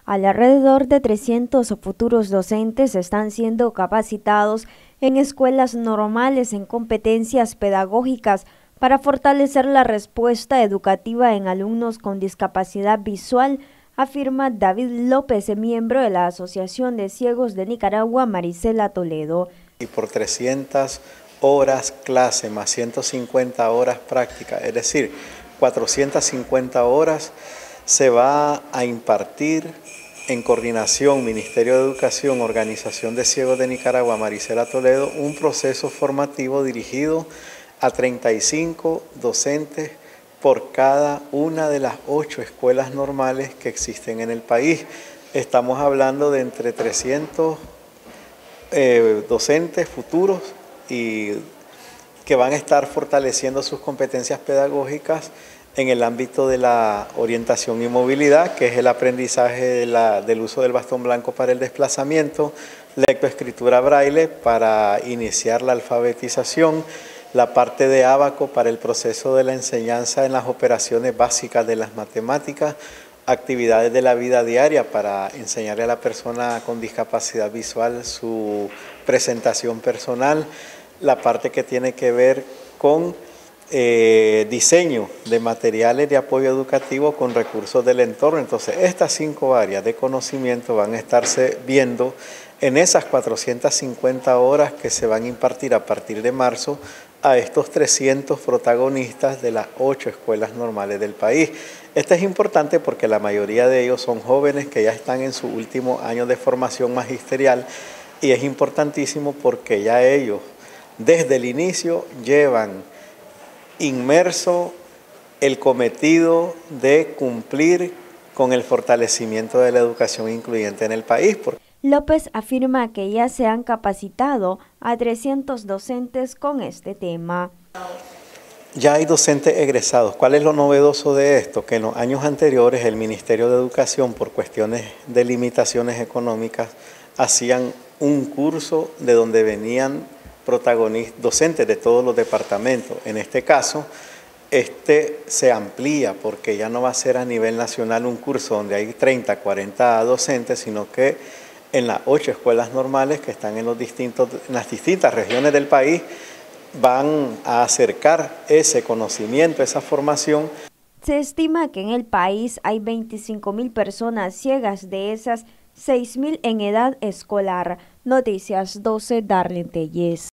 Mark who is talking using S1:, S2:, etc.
S1: Alrededor de 300 futuros docentes están siendo capacitados en escuelas normales en competencias pedagógicas para fortalecer la respuesta educativa en alumnos con discapacidad visual, afirma David López, miembro de la Asociación de Ciegos de Nicaragua, Marisela Toledo.
S2: Y por 300 horas clase más 150 horas práctica, es decir, 450 horas se va a impartir en coordinación Ministerio de Educación, Organización de Ciegos de Nicaragua, Marisela Toledo, un proceso formativo dirigido a 35 docentes por cada una de las 8 escuelas normales que existen en el país. Estamos hablando de entre 300 docentes futuros y que van a estar fortaleciendo sus competencias pedagógicas en el ámbito de la orientación y movilidad, que es el aprendizaje del uso del bastón blanco para el desplazamiento, lectoescritura braille para iniciar la alfabetización, la parte de ábaco para el proceso de la enseñanza en las operaciones básicas de las matemáticas, actividades de la vida diaria para enseñarle a la persona con discapacidad visual su presentación personal, la parte que tiene que ver con diseño de materiales de apoyo educativo con recursos del entorno. Entonces, estas 5 áreas de conocimiento van a estarse viendo en esas 450 horas que se van a impartir a partir de marzo a estos 300 protagonistas de las 8 escuelas normales del país. Esto es importante porque la mayoría de ellos son jóvenes que ya están en su último año de formación magisterial y es importantísimo porque ya ellos desde el inicio llevan inmerso el cometido de cumplir con el fortalecimiento de la educación incluyente en el país.
S1: López afirma que ya se han capacitado a 300 docentes con este tema.
S2: Ya hay docentes egresados. ¿Cuál es lo novedoso de esto? Que en los años anteriores el Ministerio de Educación, por cuestiones de limitaciones económicas, hacían un curso de donde venían protagonistas, docentes de todos los departamentos. En este caso, se amplía porque ya no va a ser a nivel nacional un curso donde hay 30, 40 docentes, sino que en las 8 escuelas normales que están en las distintas regiones del país van a acercar ese conocimiento, esa formación.
S1: Se estima que en el país hay 25.000 personas ciegas, de esas 6.000 en edad escolar. Noticias 12, Darlene Telles.